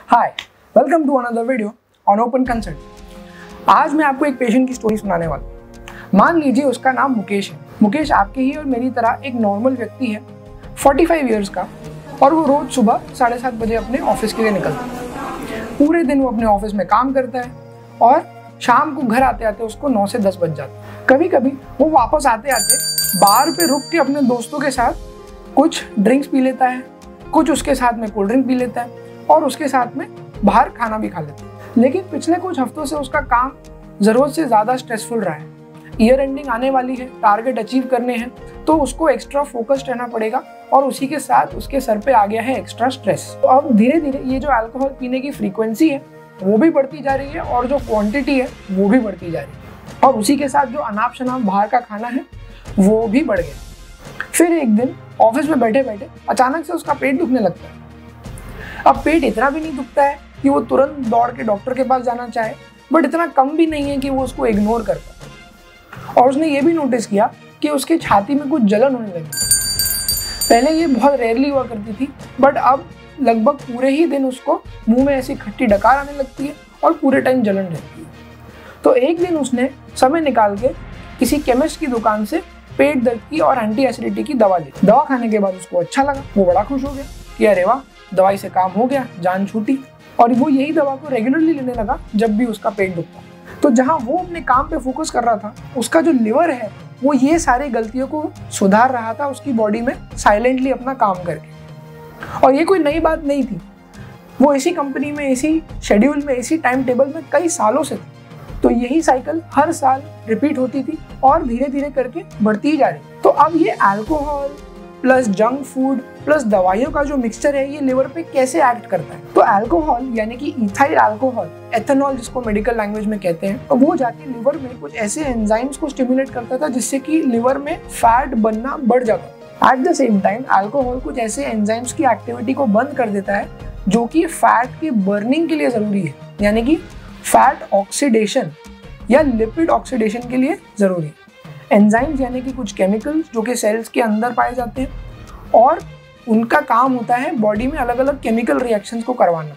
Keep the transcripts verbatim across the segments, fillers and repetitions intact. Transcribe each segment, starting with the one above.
Hi, welcome to another video on Open Consult. आज मैं आपको एक पेशेंट की स्टोरी सुनाने वाला हूँ। मान लीजिए उसका नाम मुकेश है। मुकेश आपके ही और मेरी तरह एक नॉर्मल व्यक्ति है, पैंतालीस इयर्स का, और वो रोज सुबह साढ़े सात बजे अपने ऑफिस के लिए निकलता है। पूरे दिन वो अपने ऑफिस में काम करता है और शाम को घर आते आते उसको नौ से दस बज जाता है। कभी कभी वो वापस आते आते बार पे रुक के अपने दोस्तों के साथ कुछ ड्रिंक्स पी लेता है, कुछ उसके साथ में कोल्ड ड्रिंक पी लेता है और उसके साथ में बाहर खाना भी खा लेता है। लेकिन पिछले कुछ हफ्तों से उसका काम ज़रूरत से ज़्यादा स्ट्रेसफुल रहा है। ईयर एंडिंग आने वाली है, टारगेट अचीव करने हैं, तो उसको एक्स्ट्रा फोकस्ड रहना पड़ेगा और उसी के साथ उसके सर पे आ गया है एक्स्ट्रा स्ट्रेस। तो अब धीरे धीरे ये जो अल्कोहल पीने की फ्रीक्वेंसी है वो भी बढ़ती जा रही है और जो क्वांटिटी है वो भी बढ़ती जा रही है, और उसी के साथ जो अनाप शनाप बाहर का खाना है वो भी बढ़ गया। फिर एक दिन ऑफिस में बैठे बैठे अचानक से उसका पेट दुखने लगता है। अब पेट इतना भी नहीं दुखता है कि वो तुरंत दौड़ के डॉक्टर के पास जाना चाहे, बट इतना कम भी नहीं है कि वो उसको इग्नोर कर पाए। और उसने ये भी नोटिस किया कि उसके छाती में कुछ जलन होने लगी। पहले ये बहुत रेयरली हुआ करती थी, बट अब लगभग पूरे ही दिन उसको मुंह में ऐसी खट्टी डकार आने लगती है और पूरे टाइम जलन रहती है। तो एक दिन उसने समय निकाल के किसी केमिस्ट की दुकान से पेट दर्द की और एंटी एसिडिटी की दवा ली। दवा खाने के बाद उसको अच्छा लगा, वो बड़ा खुश हो गया कि अरे वाह, दवाई से काम हो गया, जान छूटी। और वो यही दवा को रेगुलरली लेने लगा जब भी उसका पेट दुखता। तो जहां वो अपने काम पे फोकस कर रहा था, उसका जो लिवर है वो ये सारी गलतियों को सुधार रहा था उसकी बॉडी में साइलेंटली अपना काम करके। और ये कोई नई बात नहीं थी, वो इसी कंपनी में, इसी शेड्यूल में, इसी टाइम टेबल में कई सालों से थी। तो यही साइकिल हर साल रिपीट होती थी और धीरे धीरे करके बढ़ती ही जा रही। तो अब ये alcohol plus junk food plus दवाइयों का जो मिक्सचर है ये लिवर पे कैसे एक्ट करता है। तो अल्कोहल यानी कि इथाइल अल्कोहल, एथेनॉल जिसको मेडिकल लैंग्वेज में कहते हैं, तो वो जाके लिवर में कुछ ऐसे एंजाइम्स को स्टिमुलेट करता था जिससे कि लिवर में फैट बनना बढ़ जाता। At the same time alcohol कुछ ऐसे एंजाइम्स की एक्टिविटी को बंद कर देता है जो कि फैट की बर्निंग के लिए जरूरी है, यानी कि फैट ऑक्सीडेशन या लिपिड ऑक्सीडेशन के लिए जरूरी है। एंजाइम्स यानी कि कुछ केमिकल्स जो कि सेल्स के अंदर पाए जाते हैं और उनका काम होता है बॉडी में अलग अलग केमिकल रिएक्शंस को करवाना।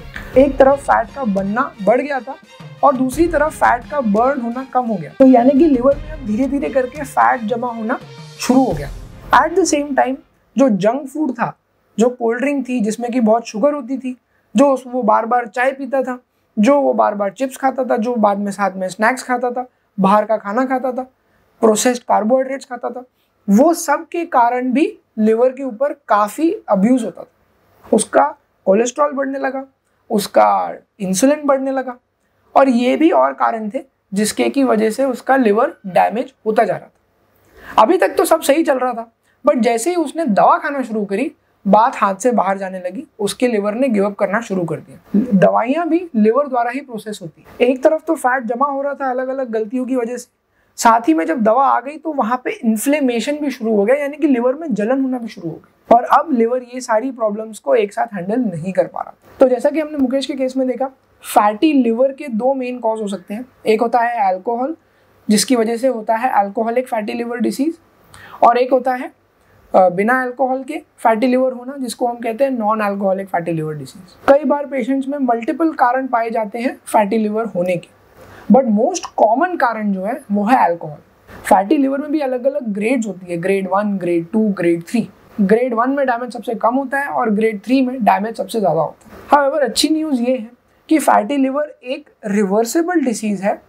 एक तरफ फैट का बनना बढ़ गया था और दूसरी तरफ फैट का बर्न होना कम हो गया। तो यानी कि लिवर में अब धीरे धीरे करके फैट जमा होना शुरू हो गया। एट द सेम टाइम जो जंक फूड था, जो कोल्ड ड्रिंक थी जिसमें कि बहुत शुगर होती थी, जो वो बार बार चाय पीता था, जो वो बार बार चिप्स खाता था, जो बाद में साथ में स्नैक्स खाता था, बाहर का खाना खाता था, प्रोसेस्ड कार्बोहाइड्रेट्स खाता था, वो सब के कारण भी लिवर के ऊपर काफ़ी अब्यूज़ होता था। उसका कोलेस्ट्रॉल बढ़ने लगा, उसका इंसुलिन बढ़ने लगा, और ये भी और कारण थे जिसके की वजह से उसका लिवर डैमेज होता जा रहा था। अभी तक तो सब सही चल रहा था, बट जैसे ही उसने दवा खाना शुरू करी, बात हाथ से बाहर जाने लगी। उसके लिवर ने गिव अप करना शुरू कर दिया। दवाइयाँ भी लिवर द्वारा ही प्रोसेस होती है। एक तरफ तो फैट जमा हो रहा था अलग अलग गलतियों की वजह से, साथ ही में जब दवा आ गई तो वहाँ पे इन्फ्लेमेशन भी शुरू हो गया, यानी कि लिवर में जलन होना भी शुरू हो गई। और अब लिवर ये सारी प्रॉब्लम्स को एक साथ हैंडल नहीं कर पा रहा। तो जैसा कि हमने मुकेश के केस में देखा, फैटी लिवर के दो मेन कॉज हो सकते हैं। एक होता है अल्कोहल, जिसकी वजह से होता है अल्कोहलिक फैटी लिवर डिसीज, और एक होता है बिना अल्कोहल के फैटी लिवर होना, जिसको हम कहते हैं non alcoholic fatty liver disease. कई बार पेशेंट्स में मल्टीपल कारण पाए जाते हैं फैटी लिवर होने के, बट मोस्ट कॉमन कारण जो है वो है अल्कोहल। फैटी लिवर में भी अलग अलग ग्रेड्स होती है, grade one, grade two, grade three. Grade one में डैमेज सबसे कम होता है और ग्रेड थ्री में डैमेज सबसे ज़्यादा होता है। हाउएवर अच्छी न्यूज़ ये है कि फैटी लिवर एक रिवर्सिबल डिसीज़ है,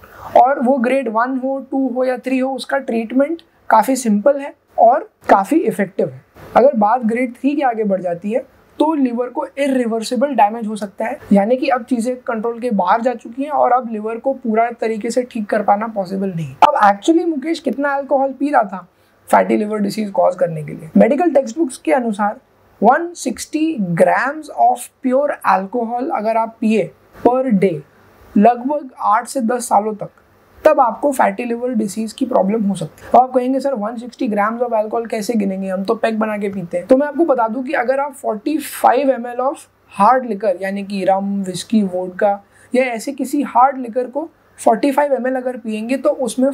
और वो ग्रेड वन हो, टू हो या थ्री हो, उसका ट्रीटमेंट काफ़ी सिंपल है और काफ़ी इफेक्टिव है। अगर बात ग्रेड थ्री के आगे बढ़ जाती है तो लिवर को इरिवर्सिबल डैमेज हो सकता है, यानी कि अब चीज़ें कंट्रोल के बाहर जा चुकी हैं और अब लिवर को पूरा तरीके से ठीक कर पाना पॉसिबल नहीं। अब एक्चुअली मुकेश कितना अल्कोहल पी रहा था फैटी लिवर डिसीज कॉज करने के लिए? मेडिकल टेक्स्ट बुक्स के अनुसार एक सौ साठ ग्राम्स ऑफ प्योर अल्कोहल अगर आप पिए पर डे लगभग आठ से दस सालों तक, तब आपको फैटी लिवर डिसीज की प्रॉब्लम हो सकती है। तो आप कहेंगे सर एक सौ साठ ग्राम्स ऑफ अल्कोहल कैसे गिनेंगे, हम तो पैक बना के पीते हैं। तो मैं आपको बता दूं कि अगर आप पैंतालीस M L of hard liquor, यानी कि रम, विस्की, वोडका या ऐसे किसी हार्ड लिकर को पैंतालीस एम एल अगर पिएंगे तो उसमें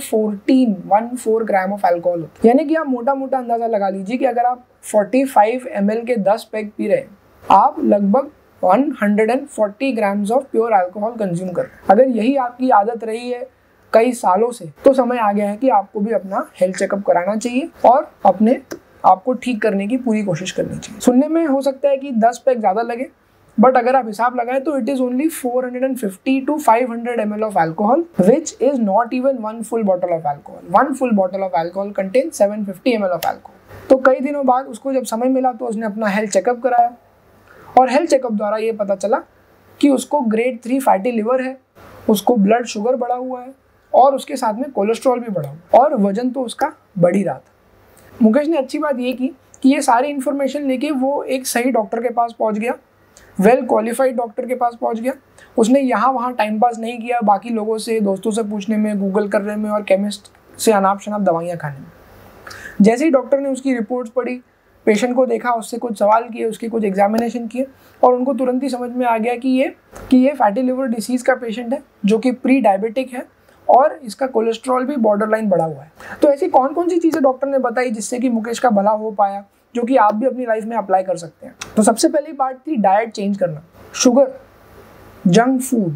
चौदह चौदह ग्राम ऑफ अल्कोहल होता है। यानी कि आप मोटा मोटा अंदाजा लगा लीजिए कि अगर आप पैंतालीस एम एल के दस पैक पी रहे हैं, आप लगभग one hundred forty grams of pure alcohol consume कर रहे हैं। अगर यही आपकी आदत रही है कई सालों से, तो समय आ गया है कि आपको भी अपना हेल्थ चेकअप कराना चाहिए और अपने आपको ठीक करने की पूरी कोशिश करनी चाहिए। सुनने में हो सकता है कि दस पैक ज़्यादा लगे, बट अगर आप हिसाब लगाएं तो it is only four hundred fifty to five hundred M L of alcohol, which is not even one full bottle of alcohol. One full bottle of alcohol contain seven fifty M L of alcohol. तो कई दिनों बाद उसको जब समय मिला तो उसने अपना हेल्थ चेकअप कराया और हेल्थ चेकअप द्वारा ये पता चला कि उसको ग्रेड थ्री फैटी लिवर है, उसको ब्लड शुगर बढ़ा हुआ है और उसके साथ में कोलेस्ट्रॉल भी बढ़ा हुआ और वजन तो उसका बढ़ ही रहा था। मुकेश ने अच्छी बात ये की कि ये सारी इन्फॉर्मेशन लेके वो एक सही डॉक्टर के पास पहुंच गया, वेल क्वालिफाइड डॉक्टर के पास पहुंच गया। उसने यहाँ वहाँ टाइम पास नहीं किया बाकी लोगों से, दोस्तों से पूछने में, गूगल करने में और केमिस्ट से अनाप शनाप दवाइयाँ खाने में। जैसे ही डॉक्टर ने उसकी रिपोर्ट्स पढ़ी, पेशेंट को देखा, उससे कुछ सवाल किए, उसके कुछ एग्जामिनेशन किए और उनको तुरंत ही समझ में आ गया कि ये कि ये फैटी लिवर डिसीज़ का पेशेंट है जो कि प्री डायबिटिक है और इसका कोलेस्ट्रॉल भी बॉर्डर लाइन बढ़ा हुआ है। तो ऐसी कौन कौन सी चीज़ें डॉक्टर ने बताई जिससे कि मुकेश का भला हो पाया, जो कि आप भी अपनी लाइफ में अप्लाई कर सकते हैं। तो सबसे पहली बात थी डाइट चेंज करना। शुगर, जंक फूड,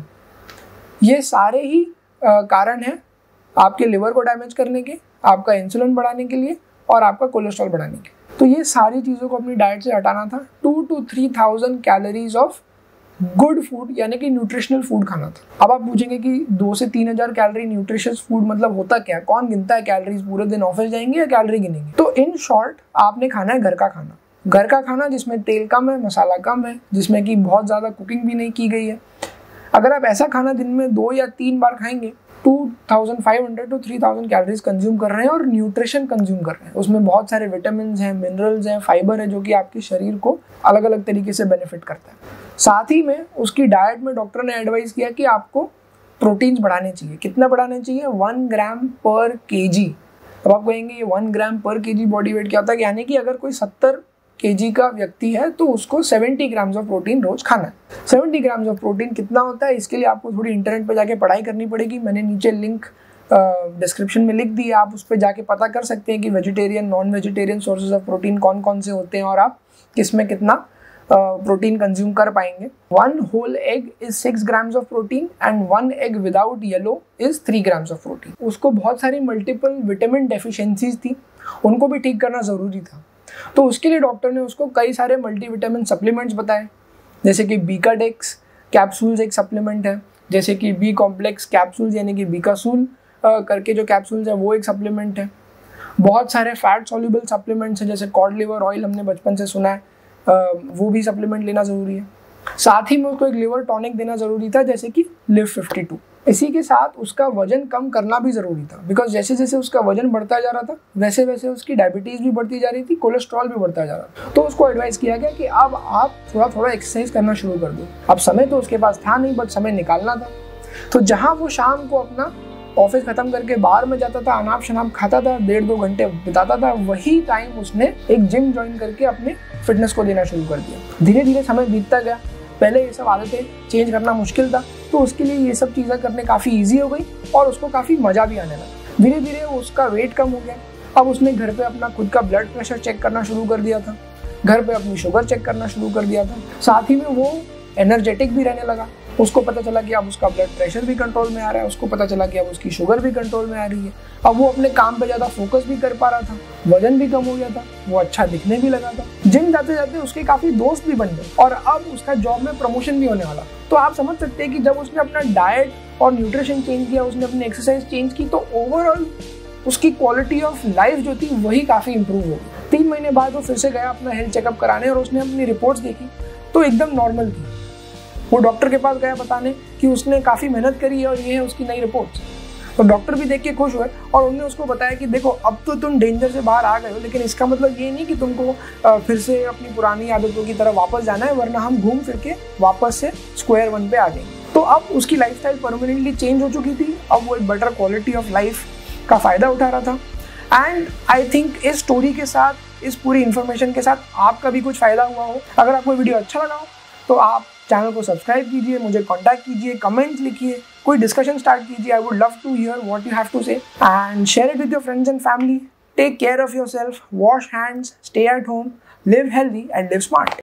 ये सारे ही आ, कारण हैं आपके लिवर को डैमेज करने के, आपका इंसुलिन बढ़ाने के लिए और आपका कोलेस्ट्रॉल बढ़ाने के। तो ये सारी चीज़ों को अपनी डाइट से हटाना था। Two to three thousand calories of good food यानी कि न्यूट्रिशनल फूड खाना था। अब आप पूछेंगे कि दो से तीन हजार कैलोरी न्यूट्रिशियस फूड मतलब होता क्या, कौन गिनता है कैलोरीज, पूरे दिन ऑफिस जाएंगे या कैलोरी गिनेंगे। तो इन शॉर्ट आपने खाना है घर का खाना, घर का खाना जिसमें तेल कम है, मसाला कम है, जिसमें कि बहुत ज़्यादा कुकिंग भी नहीं की गई है। अगर आप ऐसा खाना दिन में दो या तीन बार खाएंगे, two thousand five hundred to three thousand calories consume कर रहे हैं और न्यूट्रिशन कंज्यूम कर रहे हैं। उसमें बहुत सारे विटामिन हैं, मिनरल्स हैं, फाइबर है, जो कि आपके शरीर को अलग अलग तरीके से बेनिफिट करता है। साथ ही में उसकी डाइट में डॉक्टर ने एडवाइस किया कि आपको प्रोटीन्स बढ़ाने चाहिए। कितना बढ़ाने चाहिए? वन ग्राम पर केजी। अब आप कहेंगे ये वन ग्राम पर केजी बॉडी वेट क्या होता है? यानी कि अगर कोई सत्तर केजी का व्यक्ति है तो उसको सेवेंटी ग्राम्स ऑफ प्रोटीन रोज खाना है। सेवेंटी ग्राम्स ऑफ प्रोटीन कितना होता है, इसके लिए आपको थोड़ी इंटरनेट पे जाके पढ़ाई करनी पड़ेगी। मैंने नीचे लिंक डिस्क्रिप्शन में लिख दी है, आप उस पर जाके पता कर सकते हैं कि vegetarian, non vegetarian sources of protein कौन कौन से होते हैं और आप किस में कितना प्रोटीन कंज्यूम कर पाएंगे। One whole egg is six grams of protein and one egg without yellow is three grams of protein. उसको बहुत सारी मल्टीपल विटामिन डेफिशिएंसीज थी, उनको भी ठीक करना ज़रूरी था। तो उसके लिए डॉक्टर ने उसको कई सारे मल्टीविटामिन सप्लीमेंट्स बताए, जैसे कि बीकाडेक्स कैप्सूल्स एक सप्लीमेंट है, जैसे कि बी कॉम्प्लेक्स कैप्सूल्स यानी कि बीकासूल करके जो कैप्सूल्स है वो एक सप्लीमेंट है। बहुत सारे फैट सॉल्युबल सप्लीमेंट्स हैं, जैसे कॉड लिवर ऑयल हमने बचपन से सुना है, वो भी सप्लीमेंट लेना ज़रूरी है। साथ ही में उसको एक लिवर टॉनिक देना ज़रूरी था, जैसे कि लिव फिफ्टी टू। इसी के साथ उसका वजन कम करना भी ज़रूरी था, बिकॉज जैसे जैसे उसका वजन बढ़ता जा रहा था वैसे वैसे उसकी डायबिटीज़ भी बढ़ती जा रही थी, कोलेस्ट्रॉल भी बढ़ता जा रहा था। तो उसको एडवाइस किया गया कि अब आप थोड़ा थोड़ा एक्सरसाइज करना शुरू कर दो। अब समय तो उसके पास था नहीं, बट समय निकालना था। तो जहाँ वो शाम को अपना ऑफिस खत्म करके बाहर में जाता था, अनाप शनाप खाता था, डेढ़ दो घंटे बिताता था, वही टाइम उसने एक जिम ज्वाइन करके अपने फिटनेस को देना शुरू कर दिया। धीरे धीरे समय बीतता गया, पहले ये सब आदतें चेंज करना मुश्किल था, तो उसके लिए ये सब चीज़ें करने काफ़ी ईजी हो गई और उसको काफ़ी मज़ा भी आने लगा। धीरे धीरे उसका वेट कम हो गया। अब उसने घर पे अपना खुद का ब्लड प्रेशर चेक करना शुरू कर दिया था, घर पे अपनी शुगर चेक करना शुरू कर दिया था। साथ ही में वो एनर्जेटिक भी रहने लगा। उसको पता चला कि अब उसका ब्लड प्रेशर भी कंट्रोल में आ रहा है, उसको पता चला कि अब उसकी शुगर भी कंट्रोल में आ रही है। अब वो अपने काम पे ज़्यादा फोकस भी कर पा रहा था, वजन भी कम हो गया था, वो अच्छा दिखने भी लगा था। जिम जाते जाते उसके काफ़ी दोस्त भी बन गए और अब उसका जॉब में प्रमोशन भी होने वाला। तो आप समझ सकते हैं कि जब उसने अपना डाइट और न्यूट्रिशन चेंज किया, उसने अपनी एक्सरसाइज चेंज की, तो ओवरऑल उसकी क्वालिटी ऑफ लाइफ जो थी वही काफ़ी इंप्रूव हो गई। तीन महीने बाद वो फिर से गया अपना हेल्थ चेकअप कराने और उसने अपनी रिपोर्ट्स देखी तो एकदम नॉर्मल थी। वो डॉक्टर के पास गया बताने कि उसने काफ़ी मेहनत करी है और ये है उसकी नई रिपोर्ट्स। तो डॉक्टर भी देख के खुश हुए और उन्होंने उसको बताया कि देखो अब तो तुम डेंजर से बाहर आ गए हो, लेकिन इसका मतलब ये नहीं कि तुमको फिर से अपनी पुरानी आदतों की तरफ वापस जाना है, वरना हम घूम फिर के वापस से स्क्वायर वन पे आ गए। तो अब उसकी लाइफस्टाइल परमानेंटली चेंज हो चुकी थी। अब वो एक बेटर क्वालिटी ऑफ लाइफ का फ़ायदा उठा रहा था। एंड आई थिंक इस स्टोरी के साथ, इस पूरी इन्फॉर्मेशन के साथ आपका भी कुछ फ़ायदा हुआ हो। अगर आपको वीडियो अच्छा लगा हो तो आप चैनल को सब्सक्राइब कीजिए, मुझे कांटेक्ट कीजिए, कमेंट्स लिखिए, कोई डिस्कशन स्टार्ट कीजिए। I would love to hear what you have to say and share it with your friends and family. Take care of yourself, wash hands, stay at home, live healthy and live smart.